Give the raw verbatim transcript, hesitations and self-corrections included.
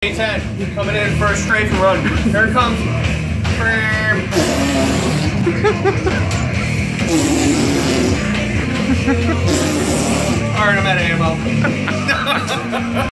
A ten, coming in for a strafe and run. Here it comes. Alright, I'm out of ammo.